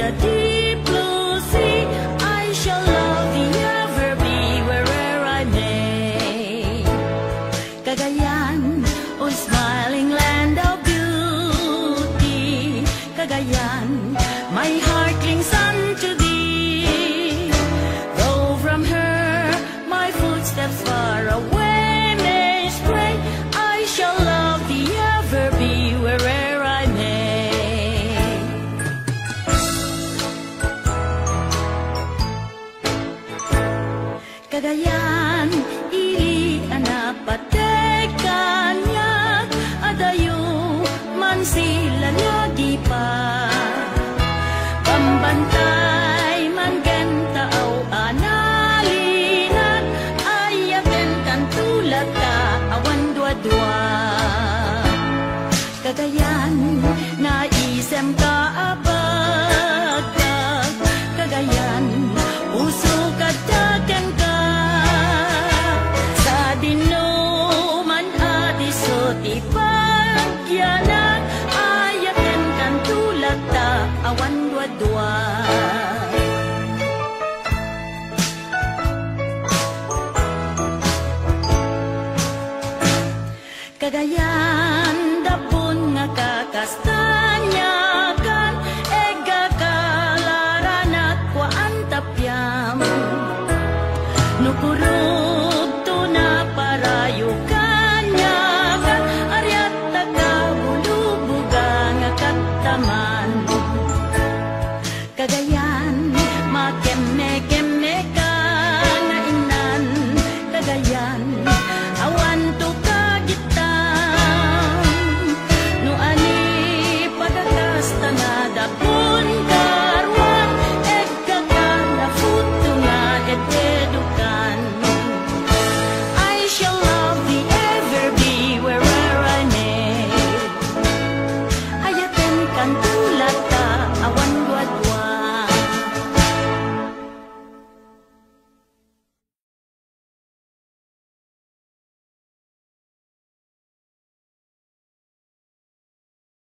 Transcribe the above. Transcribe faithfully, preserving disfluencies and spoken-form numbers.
the deep blue sea. I shall love thee, ever be where'er I may. Cagayan, oh smiling land of beauty, Cagayan, my heart clings unto thee. Though from her my footsteps far away may stray, I shall love thee, ever be where'er I may. Cagayan, ili anapatek kanyak, adayo man sila lagi pa. Pambantay man gentaaw analinan, ayaten kan tulad ka awan dua-dua. Cagayan, naisem ka abag, Cagayan, puso kadagan ka. Sa dinuman at isot ipagyanan, ayaten kan tulad ta awan dua-dua. Cagayan, dapon nga kakastanyakan, ega kalaran at kwaan tapyam. Nukurog to na parayo kanyakan, aryat tagabulubuga nga kataman. Cagayan, makeme-keme ka nga inan, Cagayan, awan to kagitan. No ani pagkakasta nga dapon karwan, egga ka na futo nga ededukan. I shall love thee, ever be where'er I may. Ayaten kan